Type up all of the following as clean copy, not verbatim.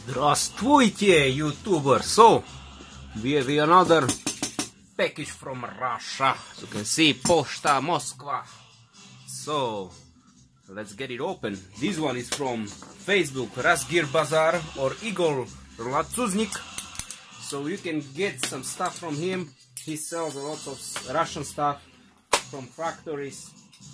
Здравствуйте, YouTuber! So, we have another package from Russia. As you can see, Pochta Moskva. So, let's get it open. This one is from Facebook, Razgir Bazaar or Igor Latsuznik. So you can get some stuff from him. He sells a lot of Russian stuff from factories.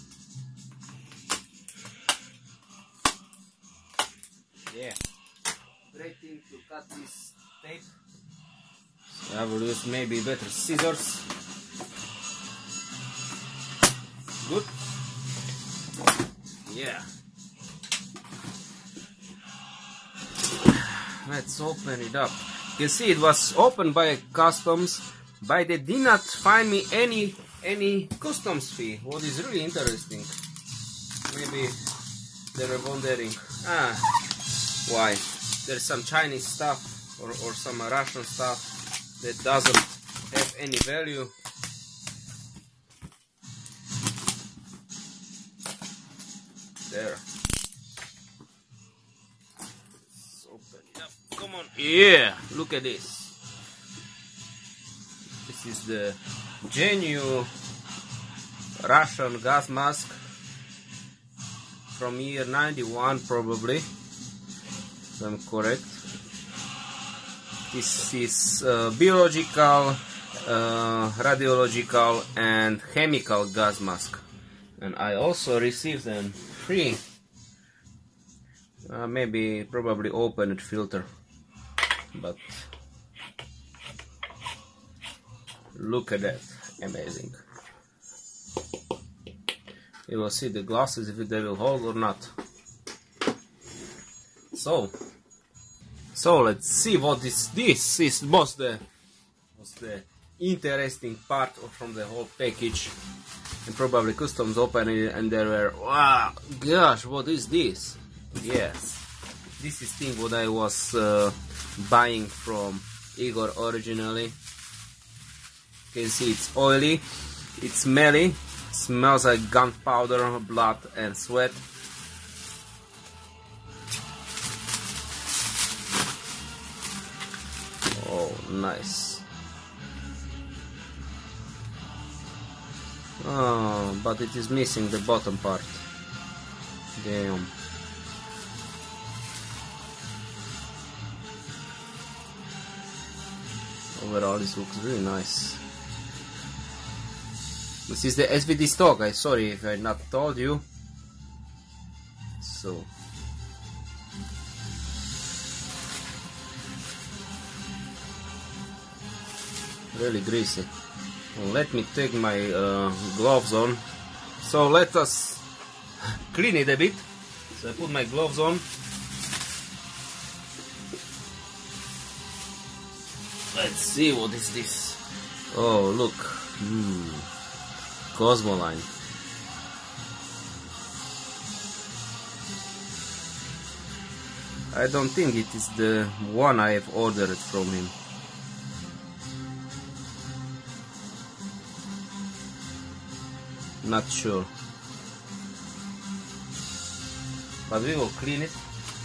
Yeah. Great thing to cut this tape. So I will use maybe better scissors. Good. Yeah. Let's open it up. You can see it was opened by customs, but they did not find me any customs fee. What is really interesting. Maybe they were wondering, why? There's some Chinese stuff or some Russian stuff that doesn't have any value. There. Let's open it up. Come on. Yeah, look at this. This is the genuine Russian gas mask from year 91 probably. I'm correct. This is biological, radiological and chemical gas mask, and I also received them free. Maybe probably open it filter, but look at that, amazing. You will see the glasses if they will hold or not. So let's see what is this. This was the interesting part from the whole package, and probably customs opened it and they were, wow, gosh, what is this? Yes, this is thing what I was buying from Igor originally. You can see it's oily, it's smelly, smells like gunpowder, blood and sweat. Oh, nice. Oh, but it is missing the bottom part. Damn. Overall, this looks really nice. This is the SVD stock. I'm sorry if I not told you. So. Really greasy. Well, let me take my gloves on. So let us clean it a bit. So I put my gloves on. Let's see what is this. Oh, look. Cosmoline. I don't think it is the one I have ordered from him. Not sure, but we will clean it.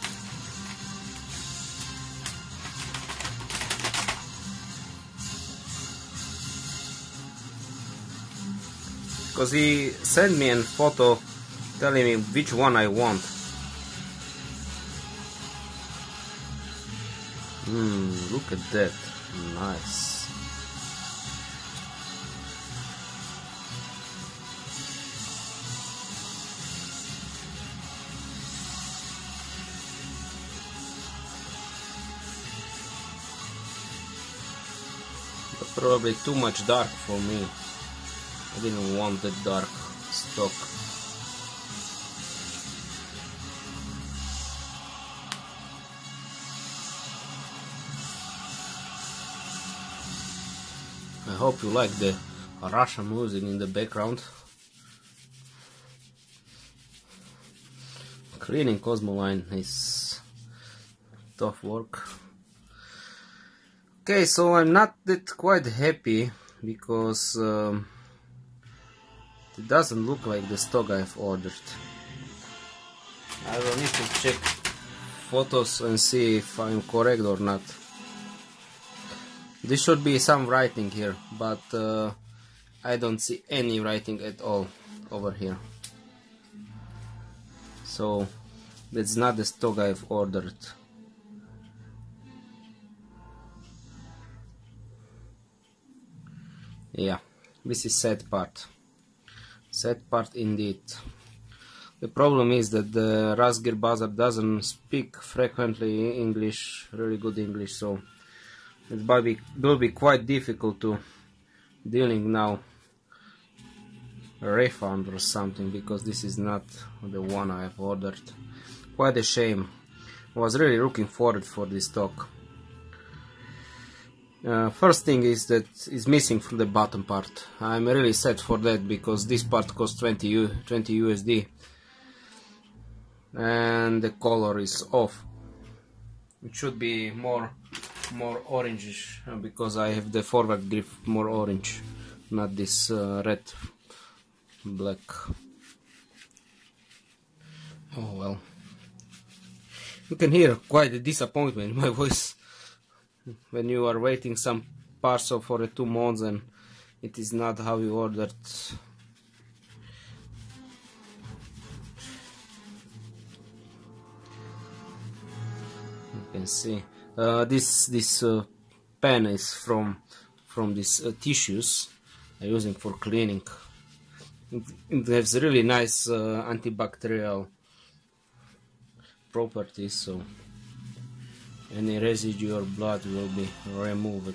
Because he sent me a photo telling me which one I want. Look at that, nice. Probably too much dark for me. I didn't want that dark stock. I hope you like the Russian music in the background. Cleaning Cosmoline is tough work. Okay, so I'm not that quite happy because it doesn't look like the stock I've ordered. I will need to check photos and see if I'm correct or not. There should be some writing here, but I don't see any writing at all over here. So that's not the stock I've ordered. Yeah, this is sad part. Sad part indeed. The problem is that the Razgir Bazaar doesn't speak frequently English, really good English, so it will be quite difficult to dealing now a refund or something, because this is not the one I have ordered. Quite a shame. I was really looking forward for this stock. First thing is that it's missing from the bottom part. I'm really sad for that, because this part costs 20 USD and the color is off. It should be more orangish, because I have the forward grip more orange, not this red black. Oh well. You can hear quite a disappointment in my voice when you are waiting some parcel for 2 months and it is not how you ordered. You can see this pen is from these tissues I'm using for cleaning. It has really nice antibacterial properties, so any residual blood will be removed.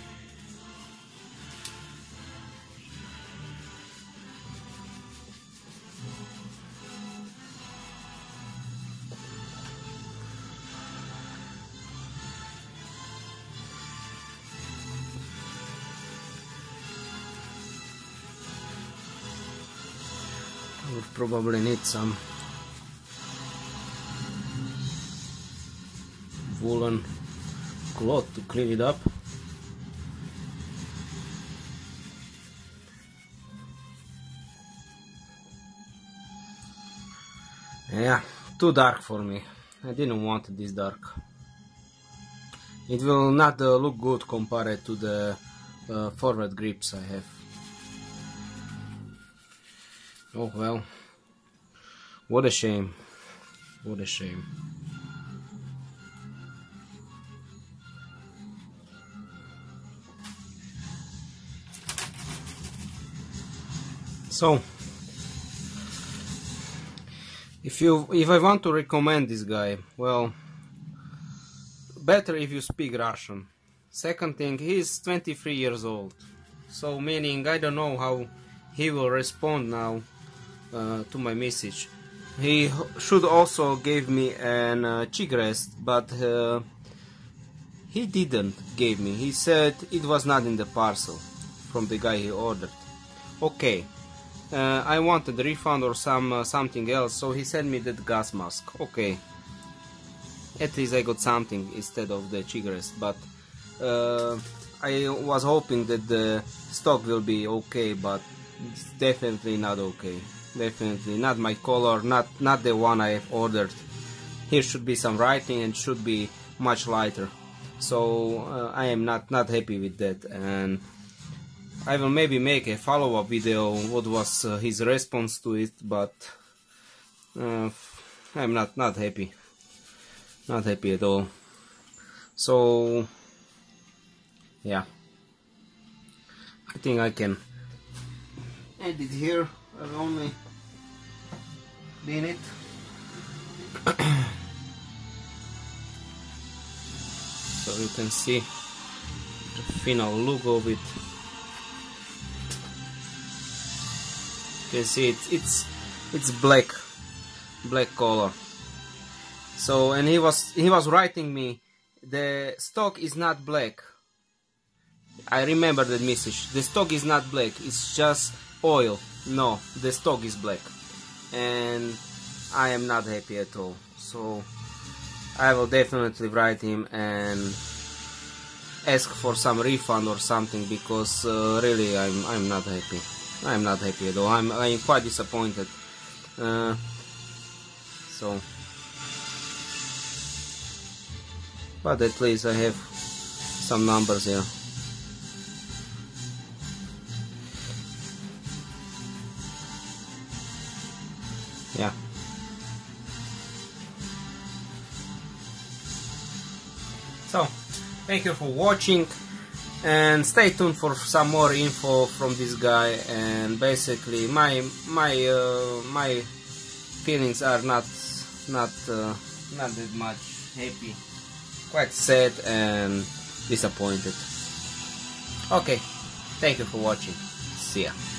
I would probably need some woolen cloth to clean it up. Yeah, too dark for me. I didn't want it this dark. It will not look good compared to the forward grips I have. Oh well, what a shame, what a shame. So, if I want to recommend this guy, well, better if you speak Russian. Second thing, he's 23 years old, so meaning I don't know how he will respond now to my message. He should also give me an cheek rest, but he didn't give me. He said it was not in the parcel from the guy he ordered. Okay. I wanted a refund or something else, so he sent me that gas mask. Okay, at least I got something instead of the cheek rest, but I was hoping that the stock will be okay, but it's definitely not okay. Definitely not my color, not the one I have ordered. Here should be some writing and should be much lighter. So I am not happy with that, and I will maybe make a follow-up video what was his response to it, but I'm not happy. Not happy at all. So yeah, I think I can edit here. I'll only minute. So you can see the final look of it. You can see it's black color. So, and he was writing me, the stock is not black. I remember that message. The stock is not black, it's just oil. No, the stock is black, and I am not happy at all. So I will definitely write him and ask for some refund or something, because really I'm not happy. I'm not happy at all. I'm quite disappointed. So but at least I have some numbers here. Yeah. So, thank you for watching, and stay tuned for some more info from this guy. And basically, my feelings are not that much happy, quite sad and disappointed. Okay, thank you for watching. See ya.